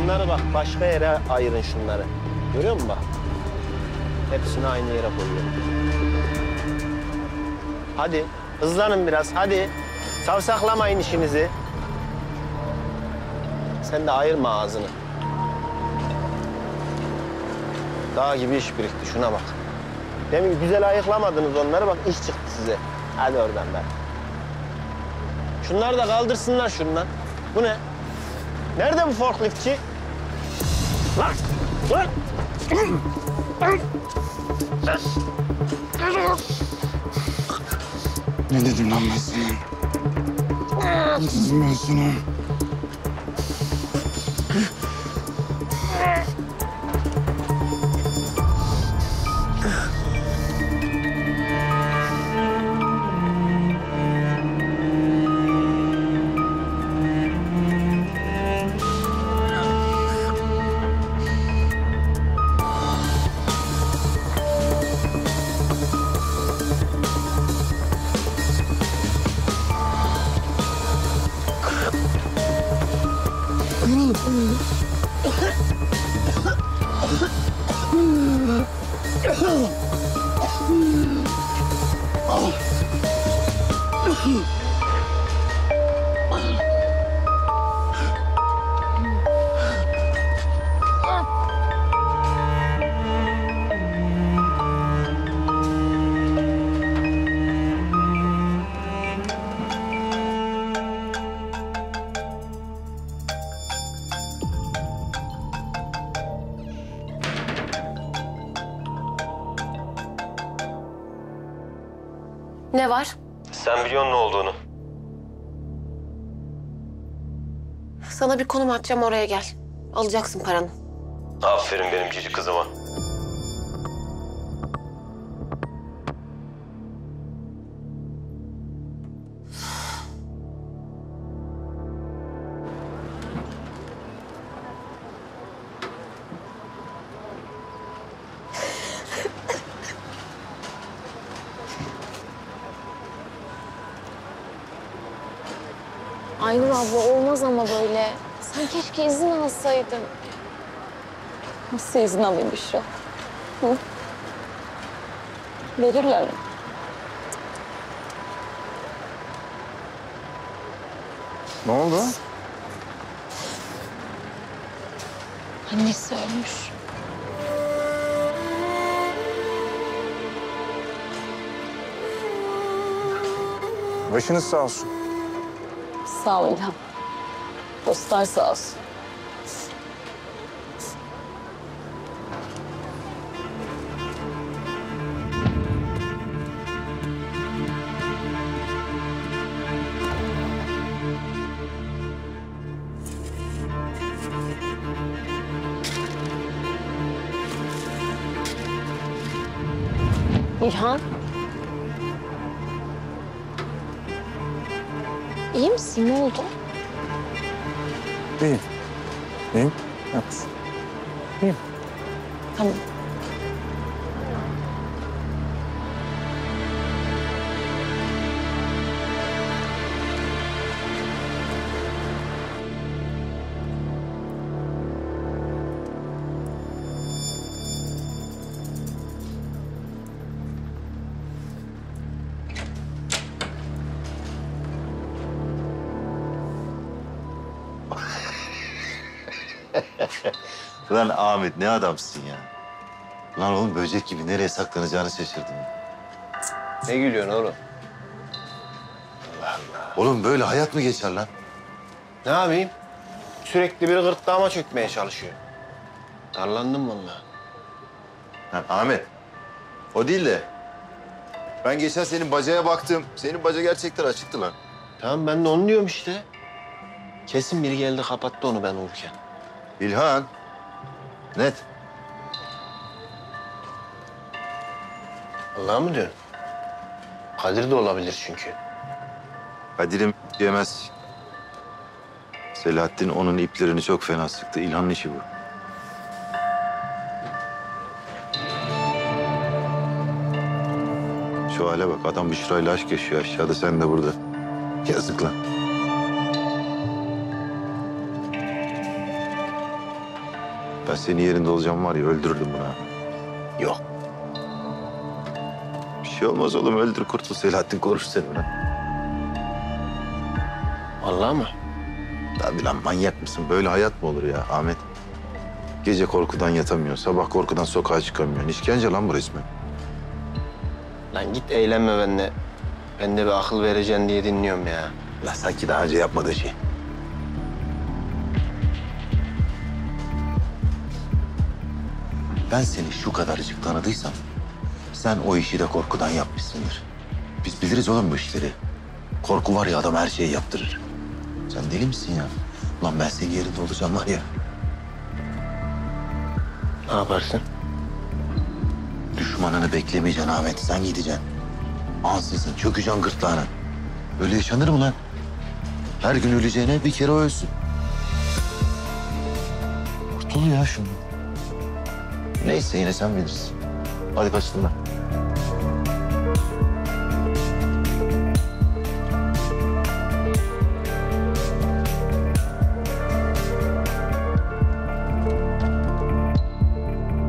Bunları bak başka yere ayırın şunları. Görüyor musun bak? Hepsini aynı yere koyuyorum. Hadi hızlanın biraz hadi. Savsaklamayın işinizi. Sen de ayırma ağzını. Dağ gibi iş birikti şuna bak. Demin güzel ayıklamadınız onları bak iş çıktı size. Hadi oradan be. Şunları da kaldırsınlar şundan. Bu ne? Nerede bu forkliftçi? Lan! Lan! Ne dedim lan ben sana? Ne dedim ben sana? Ne var? Sen biliyorsun ne olduğunu. Sana bir konum atacağım oraya gel. Alacaksın paranı. Aferin benim cici kızıma. Aynur abla olmaz ama böyle. Sen keşke izin alsaydın. Nasıl izin alayım Büşra? Hı? Verirler mi? Ne oldu? Annesi ölmüş. Başınız sağ olsun. Sağ ol İlhan. Dostlar sağ olsun. İlhan. İyi misin? Ne oldu? İyiyim. İyiyim. Evet. İyiyim. Tamam. Lan Ahmet ne adamsın ya. Lan oğlum böcek gibi nereye saklanacağını şaşırdım. Ne gülüyorsun oğlum? Oğlum böyle hayat mı geçer lan? Ne yapayım? Sürekli biri gırtlağıma çökmeye çalışıyor. Darlandım vallahi. Lan Ahmet o değil de ben geçen senin bacaya baktım. Senin baca gerçekten açıktı lan. Tamam ben de onu diyorum işte. Kesin biri geldi kapattı onu ben uyurken. İlhan. Net. Allah'a mı diyorsun? Kadir de olabilir çünkü. Kadir'im diyemez. Selahattin onun iplerini çok fena sıktı. İlhan'ın işi bu. Şu hale bak adam Büşra'yla aşk yaşıyor aşağıda sen de burada. Yazık lan. Ben senin yerinde olacağım var ya, öldürürdüm bunu ha. Yok. Bir şey olmaz oğlum, öldür kurtul. Selahattin korur seni lan. Vallahi mı? Tabii lan, manyak mısın? Böyle hayat mı olur ya Ahmet? Gece korkudan yatamıyorsun, sabah korkudan sokağa çıkamıyorsun. İşkence lan bu resmen. Lan git eğlenme benimle. Ben de bir akıl vereceksin diye dinliyorum ya. Lan sanki daha önce yapmadığı şey. Ben seni şu kadarcık tanıdıysam, sen o işi de korkudan yapmışsındır. Biz biliriz oğlum bu işleri. Korku var ya, adam her şeyi yaptırır. Sen deli misin ya? Lan ben senin yerinde olacağım var ya. Ne yaparsın? Düşmanını beklemeyeceksin Ahmet, sen gideceksin. Ansızın çökeceksin gırtlağına. Öyle yaşanır mı lan? Her gün öleceğine bir kere o ölsün. Kurtul ya şunu. Neyse, yine sen bilirsin. Hadi kaçtım ben.